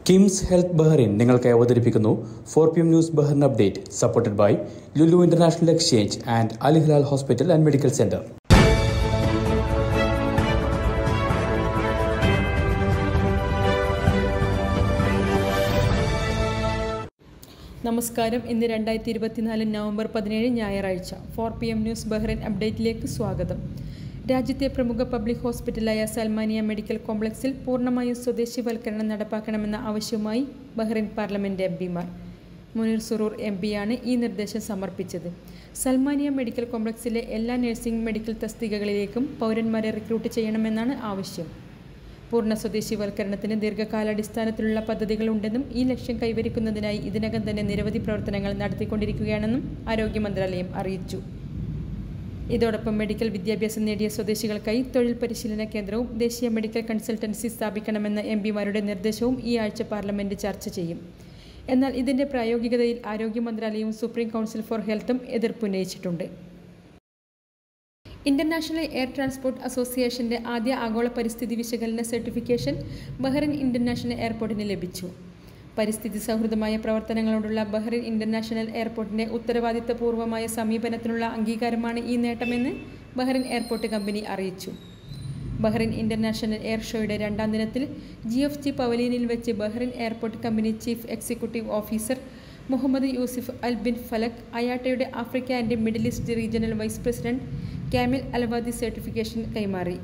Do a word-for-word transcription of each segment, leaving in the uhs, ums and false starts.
KIMS health Bahrain നിങ്ങൾക്കായി അവതരിപ്പിക്കുന്നു four P M news Bahrain update, supported by Lulu international exchange and Al Hilal hospital and medical centre. നമസ്കാരം. ഇന്ന് രണ്ടായിരത്തി ഇരുപത്തിനാല് November പതിനേഴ് ഞായറാഴ്ച. Four P M news Bahrain അപ്ഡേറ്റിലേക്ക് സ്വാഗതം. രാജ്യത്തെ പ്രമുഖ പബ്ലിക് ഹോസ്പിറ്റലായ സൽമാനിയ മെഡിക്കൽ കോംപ്ലക്സിൽ പൂർണ്ണമായും സ്വദേശിവൽക്കരണം നടപ്പാക്കണമെന്ന ആവശ്യവുമായി ബഹ്റൈൻ പാർലമെൻറ്റ് എം പിമാർ. മുനീർ സുറൂർ എം പിയാണ് ഈ നിർദ്ദേശം സമർപ്പിച്ചത്. സൽമാനിയ മെഡിക്കൽ കോംപ്ലക്സിലെ എല്ലാ നഴ്സിംഗ് മെഡിക്കൽ തസ്തികകളിലേക്കും പൗരന്മാരെ റിക്രൂട്ട് ചെയ്യണമെന്നാണ് ആവശ്യം. പൂർണ്ണ സ്വദേശിവൽക്കരണത്തിന് ദീർഘകാലാടിസ്ഥാനത്തിലുള്ള പദ്ധതികളുണ്ടെന്നും ഈ ലക്ഷ്യം കൈവരിക്കുന്നതിനായി ഇതിനകം തന്നെ നിരവധി പ്രവർത്തനങ്ങൾ നടത്തിക്കൊണ്ടിരിക്കുകയാണെന്നും ആരോഗ്യ മന്ത്രാലയം അറിയിച്ചു. ഇതോടൊപ്പം മെഡിക്കൽ വിദ്യാഭ്യാസം നേടിയ സ്വദേശികൾക്കായി തൊഴിൽ പരിശീലന കേന്ദ്രവും ദേശീയ മെഡിക്കൽ കൺസൾട്ടൻസി സ്ഥാപിക്കണമെന്ന എം പിമാരുടെ നിർദ്ദേശവും ഈ ആഴ്ച പാർലമെൻറ്റ് ചർച്ച ചെയ്യും. എന്നാൽ ഇതിൻ്റെ പ്രായോഗികതയിൽ ആരോഗ്യ മന്ത്രാലയവും സുപ്രീം കൗൺസിൽ ഫോർ ഹെൽത്തും എതിർപ്പുന്നയിച്ചിട്ടുണ്ട്. ഇന്റർനാഷണൽ എയർ ട്രാൻസ്പോർട്ട് അസോസിയേഷന്റെ ആദ്യ ആഗോള പരിസ്ഥിതി വിശകലന സർട്ടിഫിക്കേഷൻ ബഹ്റൈൻ ഇന്റർനാഷണൽ എയർപോർട്ടിന് ലഭിച്ചു. പരിസ്ഥിതി സൗഹൃദമായ പ്രവർത്തനങ്ങളോടുള്ള ബഹ്റൈൻ ഇന്റർനാഷണൽ എയർപോർട്ടിന്റെ ഉത്തരവാദിത്തപൂർവമായ സമീപനത്തിനുള്ള അംഗീകാരമാണ് ഈ നേട്ടമെന്ന് ബഹ്റൈൻ എയർപോർട്ട് കമ്പനി അറിയിച്ചു. ബഹ്റൈൻ ഇന്റർനാഷണൽ എയർ ഷോയുടെ രണ്ടാം ദിനത്തിൽ ജി എഫ് ജി പവലിയനിൽ വെച്ച് Bahrain airport company chief executive officer Mohammed Yusuf Al Bin Falak അയാട്ടയുടെ Africa and middle east regional vice president Kamil Alwadi certification കൈമാറി.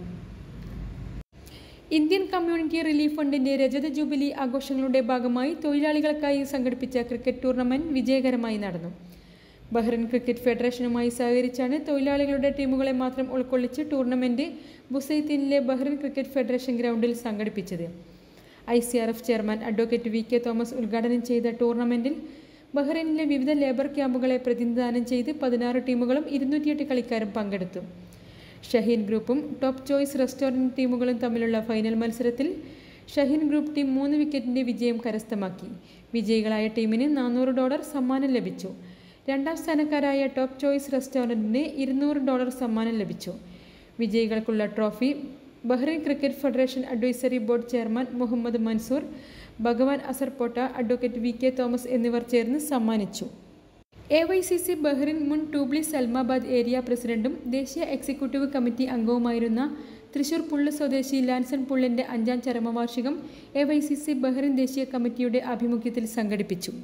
ഇന്ത്യൻ കമ്മ്യൂണിറ്റി റിലീഫ് ഫണ്ടിന്റെ രജത ജൂബിലി ആഘോഷങ്ങളുടെ ഭാഗമായി തൊഴിലാളികൾക്കായി സംഘടിപ്പിച്ച ക്രിക്കറ്റ് ടൂർണമെന്റ് വിജയകരമായി നടന്നു. ബഹ്റൈൻ ക്രിക്കറ്റ് ഫെഡറേഷനുമായി സഹകരിച്ചാണ് തൊഴിലാളികളുടെ ടീമുകളെ മാത്രം ഉൾക്കൊള്ളിച്ച് ടൂർണമെന്റ് ബുസൈത്തീനിലെ ബഹ്റൈൻ ക്രിക്കറ്റ് ഫെഡറേഷൻ ഗ്രൗണ്ടിൽ സംഘടിപ്പിച്ചത്. I C R F chairman advocate V K Thomas ഉദ്ഘാടനം ചെയ്ത ടൂർണമെന്റിൽ ബഹ്റൈനിലെ വിവിധ ലേബർ ക്യാമ്പുകളെ പ്രതിനിധാനം ചെയ്ത് പതിനാറ് ടീമുകളും ഇരുന്നൂറ്റിയെട്ട് കളിക്കാരും പങ്കെടുത്തു. ഷഹീൻ ഗ്രൂപ്പും ടോപ്പ് ചോയ്സ് റെസ്റ്റോറൻറ്റ് ടീമുകളും തമ്മിലുള്ള ഫൈനൽ മത്സരത്തിൽ ഷഹീൻ ഗ്രൂപ്പ് ടീം മൂന്ന് വിക്കറ്റിൻ്റെ വിജയം കരസ്ഥമാക്കി. വിജയികളായ ടീമിന് നാനൂറ് ഡോളർ സമ്മാനം ലഭിച്ചു. രണ്ടാം സ്ഥാനക്കാരായ ടോപ്പ് ചോയ്സ് റെസ്റ്റോറൻറ്റിന് ഇരുന്നൂറ് ഡോളർ സമ്മാനം ലഭിച്ചു. വിജയികൾക്കുള്ള trophy Bahrain cricket federation advisory board chairman Mohammed Mansoor, Bhagwan Asarpota, advocate V K Thomas എന്നിവർ ചേർന്ന് സമ്മാനിച്ചു. A Y C C Bahrain മുൻ ടൂബ്ലി സൽമാബാദ് ഏരിയ പ്രസിഡന്റും ദേശീയ എക്സിക്യൂട്ടീവ് കമ്മിറ്റി അംഗവുമായിരുന്ന തൃശൂർ പുള്ള് സ്വദേശി ലാൻസൺ പുള്ളിൻ്റെ അഞ്ചാം ചരമവാർഷികം A Y C C Bahrain ദേശീയ കമ്മിറ്റിയുടെ ആഭിമുഖ്യത്തിൽ സംഘടിപ്പിച്ചു.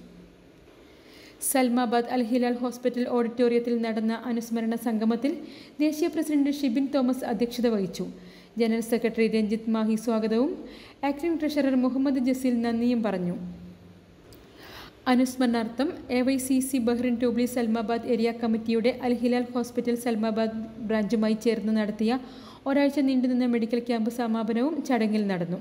സൽമാബാദ് അൽ ഹിലാൽ ഹോസ്പിറ്റൽ ഓഡിറ്റോറിയത്തിൽ നടന്ന അനുസ്മരണ സംഗമത്തിൽ ദേശീയ പ്രസിഡന്റ് ഷിബിൻ തോമസ് അധ്യക്ഷത വഹിച്ചു. ജനറൽ സെക്രട്ടറി രഞ്ജിത്ത് മാഹി സ്വാഗതവും ആക്ടിംഗ് ട്രഷറർ മുഹമ്മദ് ജസീൽ നന്ദിയും പറഞ്ഞു. അനുസ്മരണാർത്ഥം A Y C C Bahrain Tubli Salmabad area കമ്മിറ്റിയുടെ അൽ ഹിലാൽ ഹോസ്പിറ്റൽ സൽമാബാദ് ബ്രാഞ്ചുമായി ചേർന്ന് നടത്തിയ ഒരാഴ്ച നീണ്ടുനിന്ന മെഡിക്കൽ ക്യാമ്പ് സമാപനവും ചടങ്ങിൽ നടന്നു.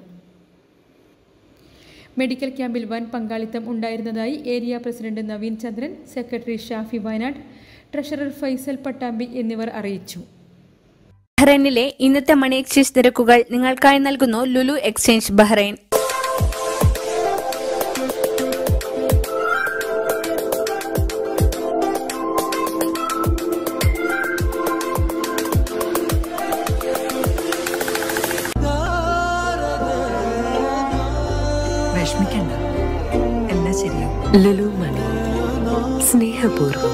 മെഡിക്കൽ ക്യാമ്പിൽ വൻ പങ്കാളിത്തം ഉണ്ടായിരുന്നതായി area president Naveen Chandran, secretary Shafi Wayanad, treasurer Faisal Pattambi എന്നിവർ അറിയിച്ചു. ബഹ്റൈനിലെ ഇന്നത്തെ മണി എക്സ്ചേഞ്ച് നിരക്കുകൾ നിങ്ങൾക്കായി നൽകുന്നു ലുലു എക്സ്ചേഞ്ച് ബഹ്റൈൻ. വിഷമിക്കണ്ട, എല്ലാം ശരിയാവും. ലുലു മണി, സ്നേഹപൂർവ്വം.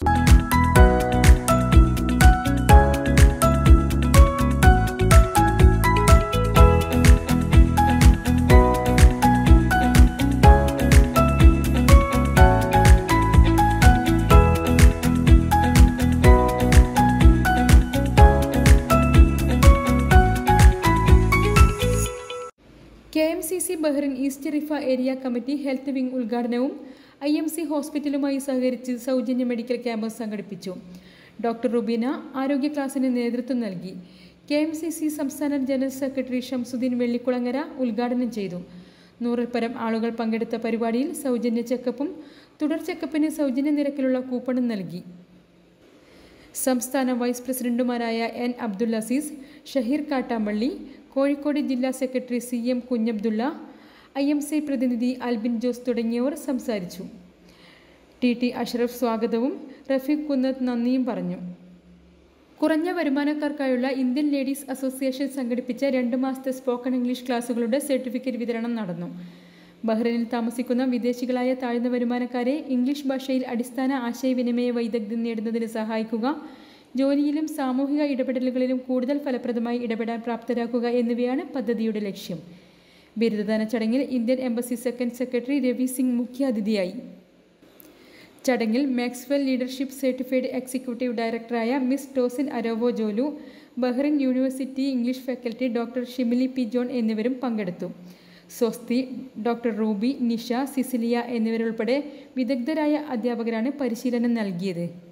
K M C C Bahrain east Riffa area committee health wing ഉദ്ഘാടനവും ഐ എം സി ഹോസ്പിറ്റലുമായി സഹകരിച്ച് സൗജന്യ മെഡിക്കൽ ക്യാമ്പ് സംഘടിപ്പിച്ചു. ഡോക്ടർ റുബീന ആരോഗ്യ ക്ലാസിന് നേതൃത്വം നൽകി. കെ എം സി സി സംസ്ഥാന ജനറൽ സെക്രട്ടറി ഷംസുദ്ദീൻ വെള്ളിക്കുളങ്ങര ഉദ്ഘാടനം ചെയ്തു. നൂറിൽ പരം ആളുകൾ പങ്കെടുത്ത പരിപാടിയിൽ സൗജന്യ ചെക്കപ്പും തുടർ ചെക്കപ്പിന് സൗജന്യ നിരക്കിലുള്ള കൂപ്പണും നൽകി. സംസ്ഥാന വൈസ് പ്രസിഡന്റുമാരായ എൻ അബ്ദുൽ അസീസ്, ഷഹീർ കാട്ടാമ്പള്ളി, കോഴിക്കോട് ജില്ലാ secretary C M Kunhabdulla, I M C പ്രതിനിധി അൽബിൻ ജോസ് തുടങ്ങിയവർ സംസാരിച്ചു. ടി ടി അഷ്റഫ് സ്വാഗതവും റഫീഖ് കുന്നത്ത് നന്ദിയും പറഞ്ഞു. കുറഞ്ഞ വരുമാനക്കാർക്കായുള്ള ഇന്ത്യൻ ലേഡീസ് അസോസിയേഷൻ സംഘടിപ്പിച്ച രണ്ട് മാസത്തെ സ്പോക്കൺ ഇംഗ്ലീഷ് ക്ലാസുകളുടെ സർട്ടിഫിക്കറ്റ് വിതരണം നടന്നു. ബഹ്റൈനിൽ താമസിക്കുന്ന വിദേശികളായ താഴ്ന്ന വരുമാനക്കാരെ ഇംഗ്ലീഷ് ഭാഷയിൽ അടിസ്ഥാന ആശയവിനിമയ വൈദഗ്ധ്യം നേടുന്നതിന് സഹായിക്കുക, ജോലിയിലും സാമൂഹിക ഇടപെടലുകളിലും കൂടുതൽ ഫലപ്രദമായി ഇടപെടാൻ പ്രാപ്തരാക്കുക എന്നിവയാണ് പദ്ധതിയുടെ ലക്ഷ്യം. ബിരുദദാന ചടങ്ങിൽ Indian embassy second secretary Ravi Singh മുഖ്യാതിഥിയായി. ചടങ്ങിൽ മാക്സ്വെൽ ലീഡർഷിപ്പ് സർട്ടിഫൈഡ് എക്സിക്യൂട്ടീവ് ഡയറക്ടറായ miss Tosin Arowojolu, Bahrain university English faculty doctor Shimili P John എന്നിവരും പങ്കെടുത്തു. സ്വസ്തി, ഡോക്ടർ റൂബി, നിഷ, സിസിലിയ എന്നിവരുൾപ്പെടെ വിദഗ്ധരായ അധ്യാപകരാണ് പരിശീലനം നൽകിയത്.